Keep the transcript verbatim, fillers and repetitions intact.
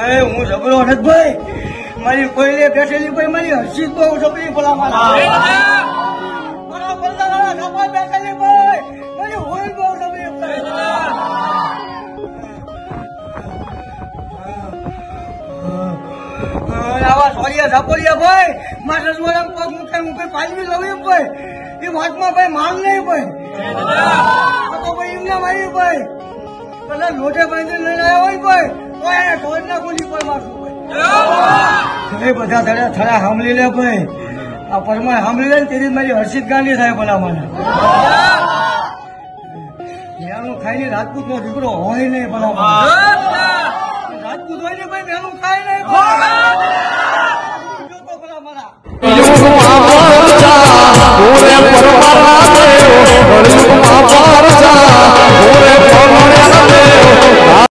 હું જબરો નથી ભાઈ, મારી કોઈને બેઠેલી ભાઈ મારી હસી બહુ જબરી બોલા મારા મારા બંદા નફા બેઠેલી ભાઈ મારી હોય બહુ જબરી આવા સોરિયા ઝાપોરિયા ભાઈ મારા રજવાડા પગ મુકાઈ મુકાઈ પાલવી લવી ભાઈ એ વાતમાં ભાઈ માલ નહીં ભાઈ તો ભાઈ એમને મારી ભાઈ પેલા લોટે બાંધી લઈને આવ્યા હોય ભાઈ તો એને ઢોર ના ગોલી પર મારશું ભાઈ એ બધા થડા થડા સાંભળી લે ભાઈ આ પરમાણ સાંભળી લે ને તેથી મારી હર્ષિત ગાંધી થાય ભલા મને મેનું ખાઈને રાજપૂત નો દીકરો હોય નહીં ભલા રાજપૂત હોય ને ભાઈ મેનું ખાય નહીં ભલા મારા